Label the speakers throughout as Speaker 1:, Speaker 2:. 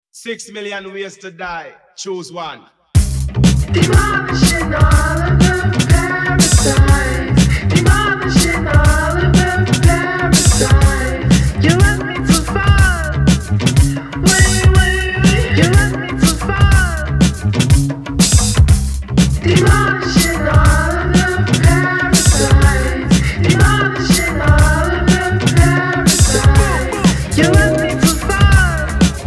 Speaker 1: 6 million ways to die. Choose one.
Speaker 2: Demolishing all of the parasites. Demolishing all of the parasites. You left me too far. Wait. You left me too far. Demolishing all of the parasites. Demolishing all of the parasites. You left me too far.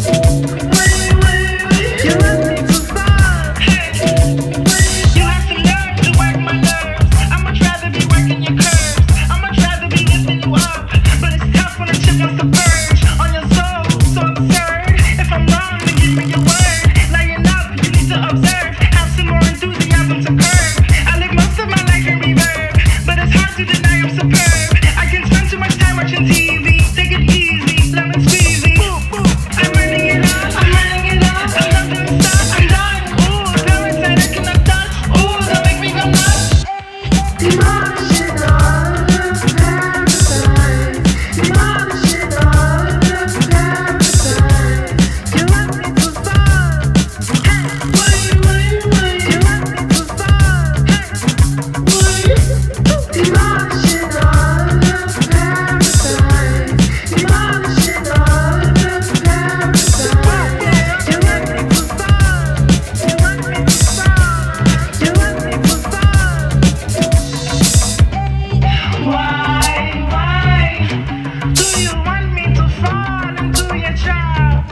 Speaker 2: Wait. You left me too far. You have the nerve to work my nerves. I much rather be working your curves. I much rather be lifting you up. But it's tough when a chick wants to purge on your soul, so absurd. If I'm wrong, then give me your word. Lying up, you need to observe. Have some more enthusiasm to curb. I live most of my life in reverb, but it's hard to deny I'm superb. I can spend too much time watching TV. Take it easy, lemon squeezy. I'm running it up, I'm running it up. I'm not gonna stop, I'm done. Ooh, parasite, I cannot touch. Ooh, don't make me go nuts. Demolishing all of the parasites. Demolishing all of the parasites. You left me too far. Wait. You left me too far. Wait. Demolishing all of the parasites. Demolishing all of the parasites. You left me too far. You left me too far. You left me too far. Why do you want me to fall into your trap?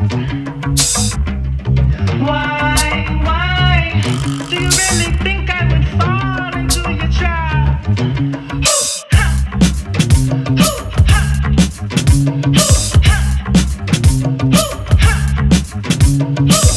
Speaker 2: Why do you really think I would fall into your trap? Ooh, ha.